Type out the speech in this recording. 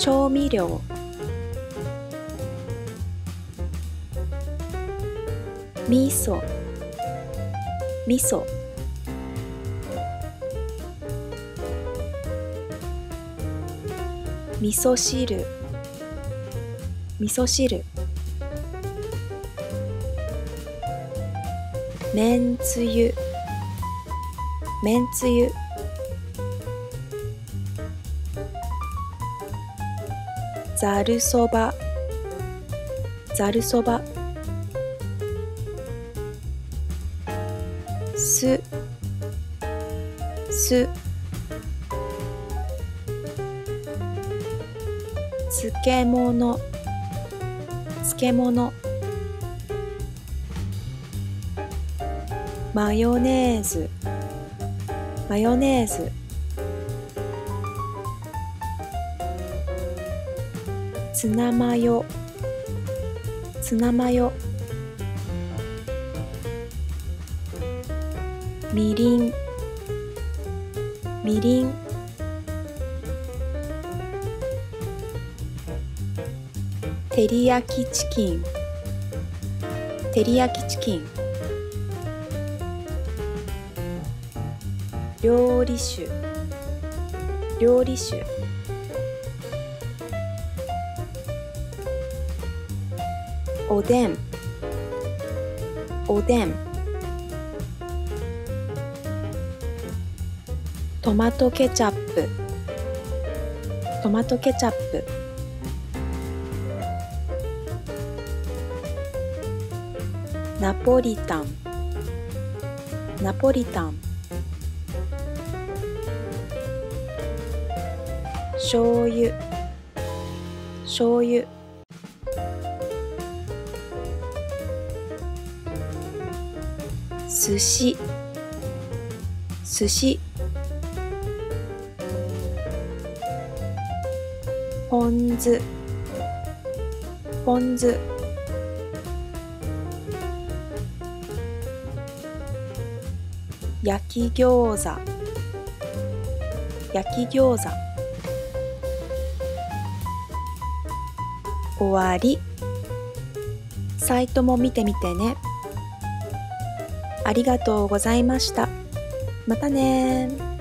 調味料、味噌、味噌、味噌汁、味噌汁、めんつゆ、めんつゆ、ざるそば、ざるそば、酢、酢、漬物、漬物、マヨネーズ、マヨネーズ、ツナマヨ、ツナマヨ、みりん、みりん、照り焼きチキン、照り焼きチキン、料理酒、料理酒、おでん、おでん、トマトケチャップ、トマトケチャップ、ナポリタン、ナポリタン、醤油、醤油、寿司、寿司、ポン酢、ポン酢、焼き餃子、焼き餃子、終わり。サイトも見てみてね。ありがとうございました。またねー。